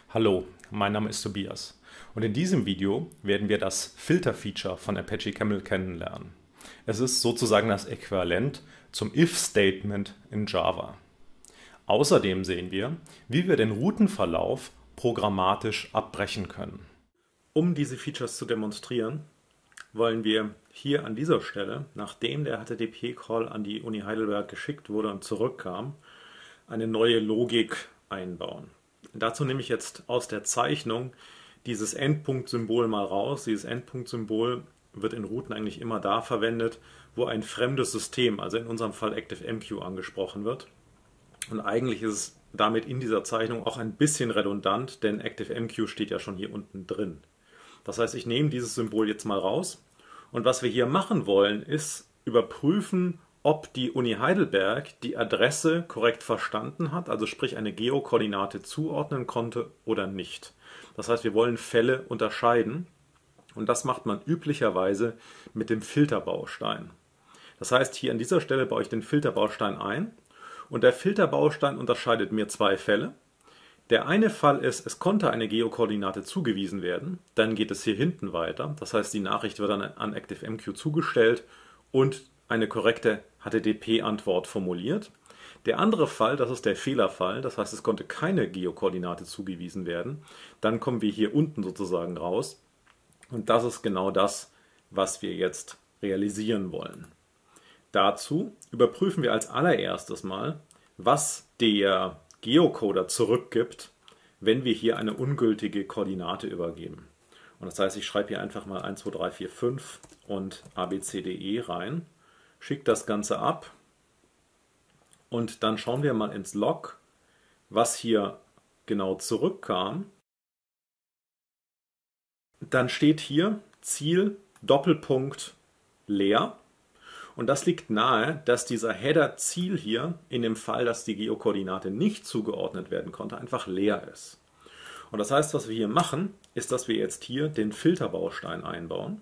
Hallo, mein Name ist Tobias und in diesem Video werden wir das Filter-Feature von Apache Camel kennenlernen. Es ist sozusagen das Äquivalent zum If-Statement in Java. Außerdem sehen wir, wie wir den Routenverlauf programmatisch abbrechen können. Um diese Features zu demonstrieren, wollen wir hier an dieser Stelle, nachdem der HTTP-Call an die Uni Heidelberg geschickt wurde und zurückkam, eine neue Logik einbauen. Dazu nehme ich jetzt aus der Zeichnung dieses Endpunktsymbol mal raus. Dieses Endpunktsymbol wird in Routen eigentlich immer da verwendet, wo ein fremdes System, also in unserem Fall ActiveMQ, angesprochen wird. Und eigentlich ist es damit in dieser Zeichnung auch ein bisschen redundant, denn ActiveMQ steht ja schon hier unten drin. Das heißt, ich nehme dieses Symbol jetzt mal raus und was wir hier machen wollen, ist überprüfen, ob die Uni Heidelberg die Adresse korrekt verstanden hat, also sprich eine Geokoordinate zuordnen konnte oder nicht. Das heißt, wir wollen Fälle unterscheiden und das macht man üblicherweise mit dem Filterbaustein. Das heißt, hier an dieser Stelle baue ich den Filterbaustein ein und der Filterbaustein unterscheidet mir zwei Fälle. Der eine Fall ist, es konnte eine Geokoordinate zugewiesen werden, dann geht es hier hinten weiter, das heißt, die Nachricht wird dann an ActiveMQ zugestellt und eine korrekte HTTP-Antwort formuliert. Der andere Fall, das ist der Fehlerfall, das heißt, es konnte keine Geokoordinate zugewiesen werden. Dann kommen wir hier unten sozusagen raus und das ist genau das, was wir jetzt realisieren wollen. Dazu überprüfen wir als allererstes mal, was der Geocoder zurückgibt, wenn wir hier eine ungültige Koordinate übergeben. Und das heißt, ich schreibe hier einfach mal 1, 2, 3, 4, 5 und abcde rein, schicke das Ganze ab und dann schauen wir mal ins Log, was hier genau zurückkam. Dann steht hier Ziel Doppelpunkt leer. Und das liegt nahe, dass dieser Header Ziel hier in dem Fall, dass die Geokoordinate nicht zugeordnet werden konnte, einfach leer ist. Und das heißt, was wir hier machen, ist, dass wir jetzt hier den Filterbaustein einbauen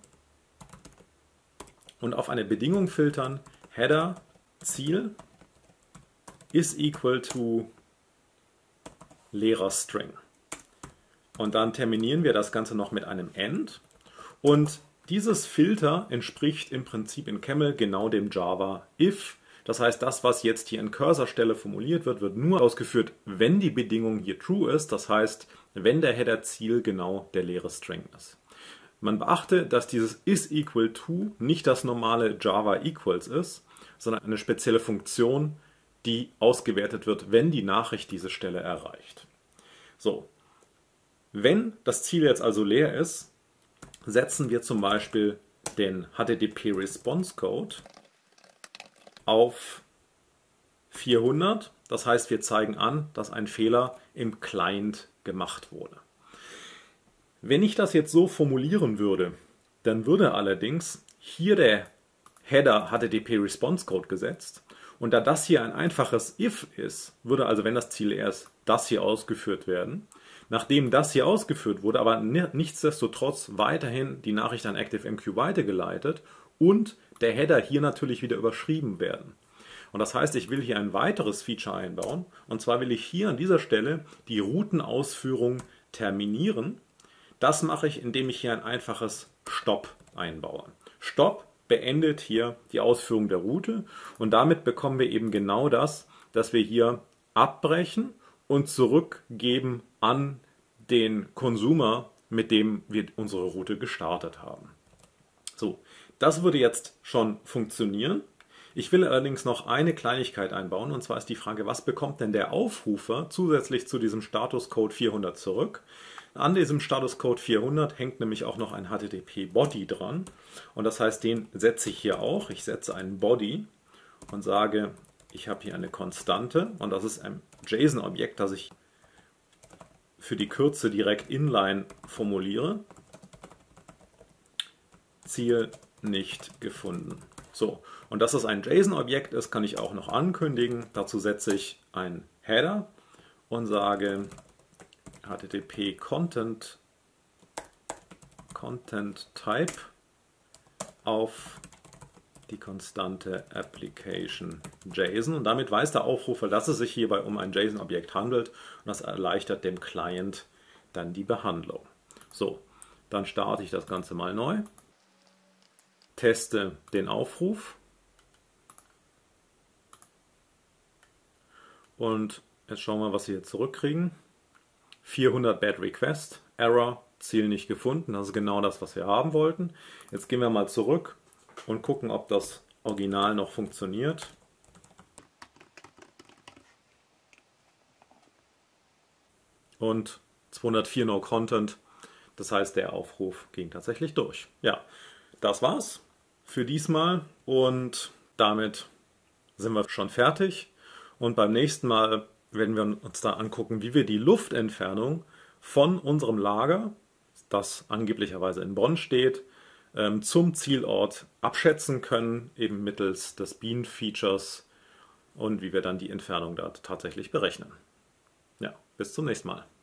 und auf eine Bedingung filtern, Header Ziel is equal to leerer String. Und dann terminieren wir das Ganze noch mit einem End und dieses Filter entspricht im Prinzip in Camel genau dem Java if. Das heißt, das, was jetzt hier in Cursorstelle formuliert wird, wird nur ausgeführt, wenn die Bedingung hier true ist. Das heißt, wenn der Header Ziel genau der leere String ist. Man beachte, dass dieses is equal to nicht das normale Java equals ist, sondern eine spezielle Funktion, die ausgewertet wird, wenn die Nachricht diese Stelle erreicht. So, wenn das Ziel jetzt also leer ist, setzen wir zum Beispiel den HTTP Response Code auf 400. Das heißt, wir zeigen an, dass ein Fehler im Client gemacht wurde. Wenn ich das jetzt so formulieren würde, dann würde allerdings hier der Header HTTP Response Code gesetzt und da das hier ein einfaches if ist, würde also, wenn das Ziel erst das hier ausgeführt werden. Nachdem das hier ausgeführt wurde, aber nichtsdestotrotz weiterhin die Nachricht an ActiveMQ weitergeleitet und der Header hier natürlich wieder überschrieben werden. Und das heißt, ich will hier ein weiteres Feature einbauen und zwar will ich hier an dieser Stelle die Routenausführung terminieren. Das mache ich, indem ich hier ein einfaches Stop einbaue. Stop beendet hier die Ausführung der Route und damit bekommen wir eben genau das, dass wir hier abbrechen und zurückgeben an den Consumer, mit dem wir unsere Route gestartet haben. So, das würde jetzt schon funktionieren. Ich will allerdings noch eine Kleinigkeit einbauen und zwar ist die Frage, was bekommt denn der Aufrufer zusätzlich zu diesem Statuscode 400 zurück? An diesem Statuscode 400 hängt nämlich auch noch ein HTTP-Body dran und das heißt, den setze ich hier auch. Ich setze einen Body und sage, ich habe hier eine Konstante und das ist ein JSON-Objekt, das ich für die Kürze direkt inline formuliere. Ziel nicht gefunden. So, und dass es ein JSON-Objekt ist, kann ich auch noch ankündigen. Dazu setze ich einen Header und sage HTTP Content Type auf die Konstante Application JSON und damit weiß der Aufrufer, dass es sich hierbei um ein JSON-Objekt handelt und das erleichtert dem Client dann die Behandlung. So, dann starte ich das Ganze mal neu, teste den Aufruf und jetzt schauen wir, was wir hier zurückkriegen. 400 Bad Request, Error, Ziel nicht gefunden. Das ist genau das, was wir haben wollten. Jetzt gehen wir mal zurück und gucken, ob das Original noch funktioniert. Und 204 No Content, das heißt, der Aufruf ging tatsächlich durch. Ja, das war's für diesmal und damit sind wir schon fertig. Und beim nächsten Mal werden wir uns da angucken, wie wir die Luftentfernung von unserem Lager, das angeblicherweise in Bonn steht, zum Zielort abschätzen können, eben mittels des Bean-Features und wie wir dann die Entfernung da tatsächlich berechnen. Ja, bis zum nächsten Mal.